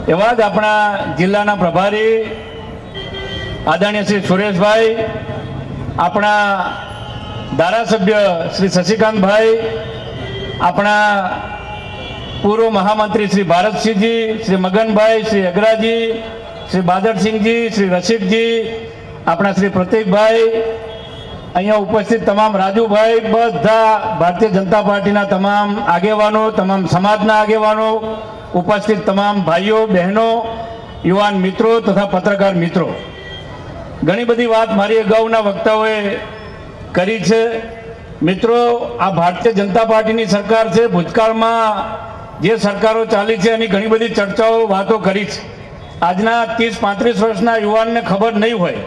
એવા જ આપણા જિલ્લાના પ્રભારી આદરણીય શ્રી સુરેશભાઈ, આપણા ધારાસભ્ય શ્રી શશિકાંતભાઈ, આપણા પૂર્વ મહામંત્રી શ્રી ભારતસિંહજી, શ્રી મગનભાઈ, શ્રી અગ્રાજી, શ્રી બાદરસિંહજી, શ્રી રસિકજી, આપણા શ્રી પ્રતિકભાઈ, અહીંયા ઉપસ્થિત તમામ રાજુભાઈ, બધા ભારતીય જનતા પાર્ટીના તમામ આગેવાનો, તમામ સમાજના આગેવાનો, ઉપસ્થિત તમામ ભાઈઓ બહેનો, યુવાન મિત્રો તથા પત્રકાર મિત્રો, ઘણી બધી વાત મારી અગાઉના વક્તાઓએ કરી છે. મિત્રો, આ ભારતીય જનતા પાર્ટીની સરકાર છે. ભૂતકાળમાં જે સરકારો ચાલી છે એની ઘણી બધી ચર્ચાઓ વાતો કરી છે. આજના 30-35 વર્ષના યુવાનને ખબર નહીં હોય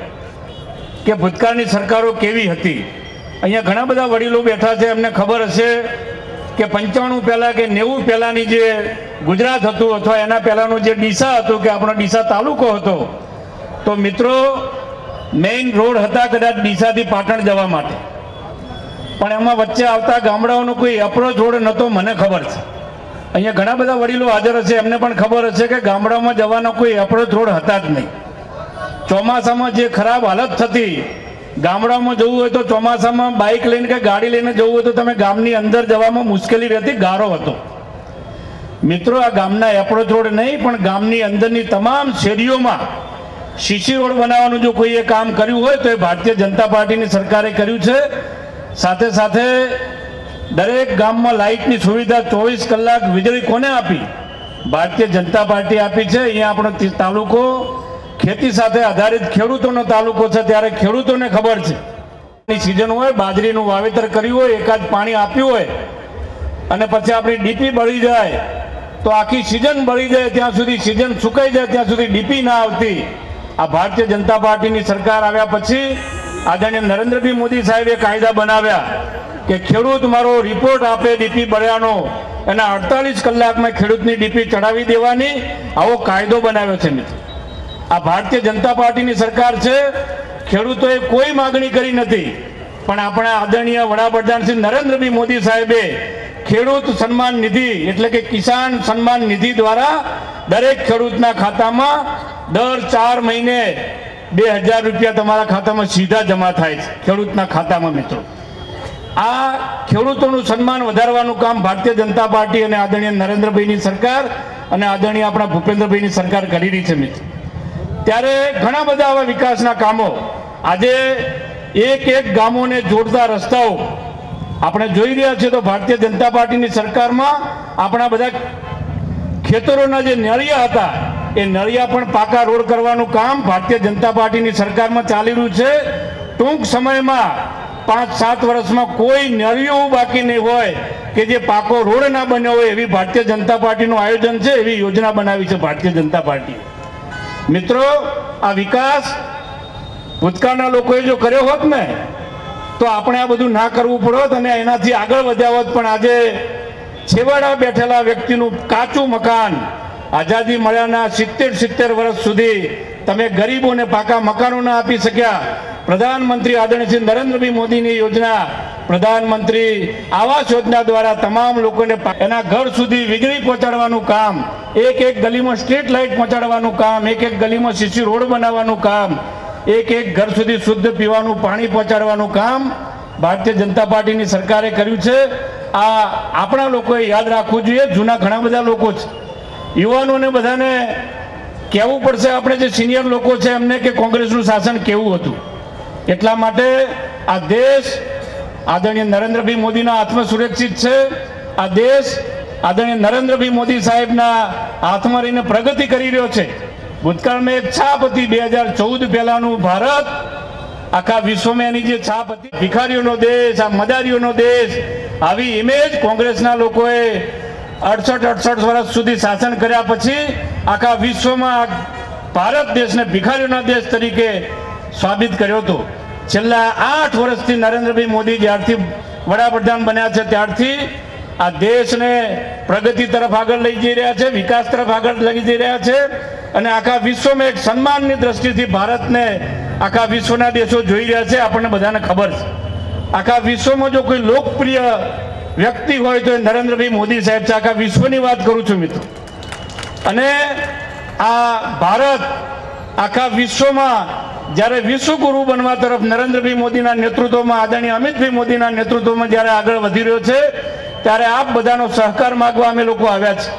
કે ભૂતકાળની સરકારો કેવી હતી. અહીંયા ઘણા બધા વડીલો બેઠા છે, એમને ખબર હશે કે 95 પહેલાં કે 90 પહેલાંની જે ગુજરાત હતું અથવા એના પહેલાંનું જે ડીસા હતું કે આપણો ડીસા તાલુકો હતો, તો મિત્રો મેઇન રોડ હતા કદાચ ડીસાથી પાટણ જવા માટે, પણ એમાં વચ્ચે આવતા ગામડાઓનો કોઈ અપ્રોચ રોડ નહોતો. મને ખબર છે, અહીંયા ઘણા બધા વડીલો હાજર હશે, એમને પણ ખબર હશે કે ગામડાઓમાં જવાનો કોઈ અપ્રોચ રોડ હતા જ નહીં. ચોમાસામાં જે ખરાબ હાલત થતી, ગામડામાં જવું હોય તો ચોમાસામાં બાઇક લઈને કે ગાડી લઈને જવું હોય તો તમે ગામની અંદર જવામાં મુશ્કેલી રહેતી, ગારો હતો. મિત્રો, આ ગામના એપ્રોચ રોડ નહીં પણ ગામની અંદરની તમામ શેરીઓમાં સીસી રોડ બનાવવાનું જો કોઈએ કામ કર્યું હોય તો એ ભારતીય જનતા પાર્ટીની સરકારે કર્યું છે. સાથે સાથે દરેક ગામમાં લાઇટની સુવિધા 24 કલાક વીજળી કોને આપી? ભારતીય જનતા પાર્ટી આપી છે. અહીંયા આપણો તાલુકો ખેતી સાથે આધારિત ખેડૂતોનો તાલુકો છે, ત્યારે ખેડૂતોને ખબર છે. સિઝન હોય, બાજરીનું વાવેતર કર્યું હોય, એકાદ પાણી આપ્યું હોય અને પછી આપણી ડીપી બળી જાય તો આખી સિઝન બળી જાય, ત્યાં સુધી સિઝન સુકાઈ જાય ત્યાં સુધી ડીપી ના આવતી. આ ભારતીય જનતા પાર્ટીની સરકાર આવ્યા પછી આદરણીય નરેન્દ્રભાઈ મોદી સાહેબે કાયદા બનાવ્યા કે ખેડૂત મારો રિપોર્ટ આપે ડીપી બળ્યાનો, એના 48 કલાકમાં ખેડૂતની ડીપી ચડાવી દેવાની, આવો કાયદો બનાવ્યો છે. મિત્રો, આ ભારતીય જનતા પાર્ટીની સરકાર છે. ખેડૂતોએ કોઈ માગણી કરી નથી, પણ આપણા આદરણીય વડાપ્રધાન શ્રી નરેન્દ્રભાઈ મોદી સાહેબે ખેડૂત સન્માન નિધિ એટલે કે કિસાન સન્માન નિધિ દ્વારા દરેક ખેડૂતના ખાતામાં દર 4 મહિને 2000 રૂપિયા તમારા ખાતામાં સીધા જમા થાય છે, ખેડૂતના ખાતામાં. મિત્રો, આ ખેડૂતોનું સન્માન વધારવાનું કામ ભારતીય જનતા પાર્ટી અને આદરણીય નરેન્દ્રભાઈની સરકાર અને આદરણીય આપણા ભૂપેન્દ્રભાઈની સરકાર કરી રહી છે. મિત્રો, ત્યારે ઘણા બધા આવા વિકાસના કામો, આજે એક ગામોને જોડતા રસ્તાઓ આપણે જોઈ રહ્યા છીએ. તો ભારતીય જનતા પાર્ટીની સરકારમાં આપણા બધા ખેતરોના જે નળિયા હતા એ નળિયા પણ પાકા રોડ કરવાનું કામ ભારતીય જનતા પાર્ટીની સરકારમાં ચાલી રહ્યું છે. ટૂંક સમયમાં 5-7 વર્ષમાં કોઈ નળિયું બાકી નહીં હોય કે જે પાકો રોડ ના બન્યો હોય, એવી ભારતીય જનતા પાર્ટીનું આયોજન છે, એવી યોજના બનાવી છે ભારતીય જનતા પાર્ટી. મિત્રો, આ વિકાસ ભૂતકાળના લોકોએ જો કર્યો હોત ને તો આપણે આ બધું ના કરવું પડત અને એનાથી આગળ વધ્યા હોત. પણ આજે છેવાડા બેઠેલા વ્યક્તિનું કાચું મકાન આઝાદી મળ્યાના 70 વર્ષ સુધી તમે ગરીબોને પાકા મકાનો ના આપી શક્યા. પ્રધાનમંત્રી આદરણીય શ્રી નરેન્દ્રભાઈ મોદીની યોજના પ્રધાનમંત્રી આવાસ યોજના દ્વારા તમામ લોકોને એના ઘર સુધી વીજળી પહોંચાડવાનું કામ, એક ગલીમાં સ્ટ્રીટ લાઇટ પહોંચાડવાનું કામ, એક ગલીમાં સીસી રોડ બનાવવાનું કામ, એક ઘર સુધી શુદ્ધ પીવાનું પાણી પહોંચાડવાનું કામ ભારતીય જનતા પાર્ટીની સરકારે કર્યું છે. આ આપણા લોકોએ યાદ રાખવું જોઈએ. જૂના ઘણા બધા લોકો છે, યુવાનોને બધાને કહેવું પડશે, આપણે જે સિનિયર લોકો છે એમને, કે કોંગ્રેસનું શાસન કેવું હતું. એટલા માટે આ દેશ આદરણીય નરેન્દ્રભાઈ મોદીના હાથમાં સુરક્ષિત છે. આ દેશ આદરણીય નરેન્દ્રભાઈ મોદી સાહેબના હાથમાં રહીને પ્રગતિ કરી રહ્યો છે. ભૂતકાળમાં એક છાપ હતી 2014 પહેલાનું ભારત, આખા વિશ્વમાં એની જે છાપ હતી, ભિખારીઓનો દેશ, આ મદારીઓનો દેશ, આવી ઇમેજ કોંગ્રેસના લોકોએ 68 વર્ષ સુધી શાસન કર્યા પછી આખા વિશ્વમાં ભારત દેશને ભિખારીઓના દેશ તરીકે સાબિત કર્યો હતો. છેલ્લા 8 વર્ષથી નરેન્દ્રભાઈ મોદી જ્યારથી વડાપ્રધાન બન્યા છે ત્યારથી આ દેશને પ્રગતિ તરફ આગળ લઈ જઈ રહ્યા છે, વિકાસ તરફ આગળ લઈ જઈ રહ્યા છે અને આખા વિશ્વમાં એક સન્માનની દ્રષ્ટિથી ભારતને આખા વિશ્વના દેશો જોઈ રહ્યા છે. આપણને બધાને ખબર છે, આખા વિશ્વમાં જો કોઈ લોકપ્રિય વ્યક્તિ હોય તો નરેન્દ્રભાઈ મોદી સાહેબ છે. આખા વિશ્વની વાત કરું છું મિત્રો. અને આ ભારત આખા વિશ્વમાં જ્યારે વિશ્વગુરુ બનવા તરફ નરેન્દ્રભાઈ મોદીના નેતૃત્વમાં, આદરણીય અમિતભાઈ મોદીના નેતૃત્વમાં જ્યારે આગળ વધી રહ્યો છે, ત્યારે આપ બધાનો સહકાર માંગવા અમે લોકો આવ્યા છે.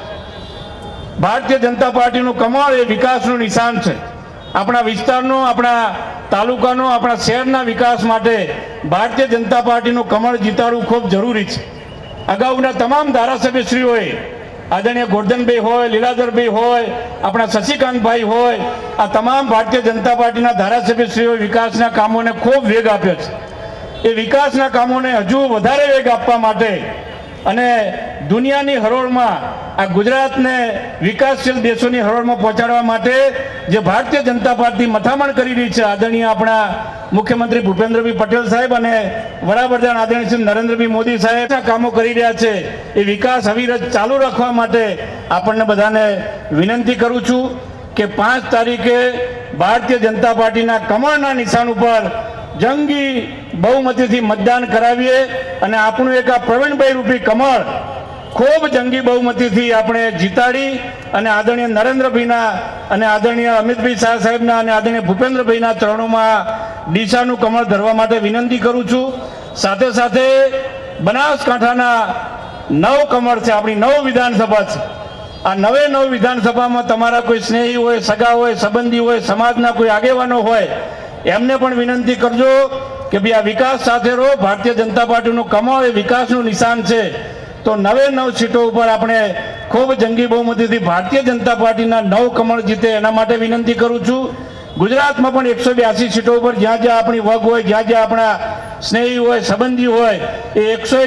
ભારતીય જનતા પાર્ટીનું કમળ એ વિકાસનું નિશાન છે. આપણા વિસ્તારનો, આપણા તાલુકાનો, આપણા શહેરના વિકાસ માટે ભારતીય જનતા પાર્ટીનું કમળ જીતાડવું ખૂબ જરૂરી છે. અગાઉના તમામ ધારાસભ્યશ્રીઓએ, આદરણીય ગોરધનભાઈ હોય, લીલાધરભાઈ હોય, આપણા શશિકાંતભાઈ હોય, આ તમામ ભારતીય જનતા પાર્ટીના ધારાસભ્યશ્રીઓએ વિકાસના કામોને ખૂબ વેગ આપ્યો છે. એ વિકાસના કામોને હજુ વધારે વેગ આપવા માટે અને દુનિયાની હરોળમાં આ ગુજરાતને વિકાસશીલ દેશોની હરોળમાં પહોંચાડવા માટે જે ભારતીય જનતા પાર્ટી મથામણ કરી રહી છે, આદરણીય આપણા મુખ્યમંત્રી ભૂપેન્દ્રભાઈ પટેલ સાહેબ અને વડાપ્રધાન આદરણીય શ્રી નરેન્દ્રભાઈ મોદી સાહેબ કામો કરી રહ્યા છે. એ વિકાસ અવિરત ચાલુ રાખવા માટે આપણને બધાને વિનંતી કરું છું કે 5 તારીખે ભારતીય જનતા પાર્ટીના કમળના નિશાન ઉપર જંગી બહુમતીથી મતદાન કરાવીએ અને આપણું એક આ પ્રવીણભાઈ રૂપી કમળ ખૂબ જંગી બહુમતીથી આપણે જીતાડી અને આદરણીય નરેન્દ્રભાઈના અને આદરણીય અમિતભાઈ શાહ સાહેબના અને આદરણીય ભૂપેન્દ્રભાઈના ચરણોમાં ડીસાનું કમળ ધરવા માટે વિનંતી કરું છું. સાથે સાથે બનાસકાંઠાના 9 કમળ છે, આપણી 9 વિધાનસભા છે. આ 9 વિધાનસભામાં તમારા કોઈ સ્નેહી હોય, સગા હોય, સંબંધી હોય, સમાજના કોઈ આગેવાનો હોય, એમને પણ વિનંતી કરજો કે ભાઈ આ વિકાસ સાથે રહો. ભારતીય જનતા પાર્ટીનું કમળ એ વિકાસનું નિશાન છે. તો 9 સીટો ઉપર આપણે ખૂબ જંગી બહુમતીથી ભારતીય જનતા પાર્ટીના 9 કમળ જીતે એના માટે વિનંતી કરું છું. ગુજરાતમાં પણ 182 સીટો ઉપર જ્યાં જ્યાં આપણી વગ હોય, જ્યાં જ્યાં આપણા સ્નેહી હોય, સંબંધી હોય, એ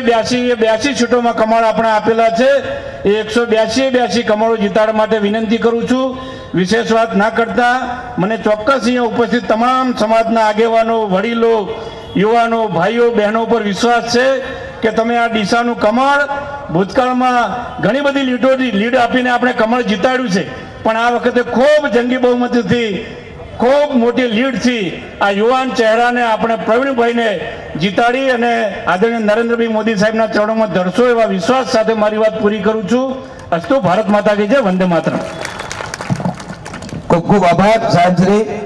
182 સીટોમાં કમળ આપણે આપેલા છે. એ 182 કમળો જીતાડવા માટે વિનંતી કરું છું. વિશેષ વાત ના કરતા મને ચોક્કસ અહીંયા ઉપસ્થિત તમામ સમાજના આગેવાનો, વડીલો, યુવાનો, ભાઈઓ, બહેનો પર વિશ્વાસ છે કે તમે આ ડીસાનું કમળ, ભૂતકાળમાં ઘણી બધી લીડ આપીને આપણે કમળ જીતાડ્યું છે, પણ આ વખતે ખૂબ જંગી બહુમતીથી, ખૂબ મોટી લીડથી આ યુવાન ચહેરાને આપણે પ્રવીણભાઈને જીતાડી અને આદરણીય નરેન્દ્રભાઈ મોદી સાહેબના ચરણોમાં ધરશો એવા વિશ્વાસ સાથે મારી વાત પૂરી કરું છું. અસ્તુ. ભારત માતા કી જય. વંદે માતરમ. ખૂબ ખૂબ આભાર સાહેબ શ્રી.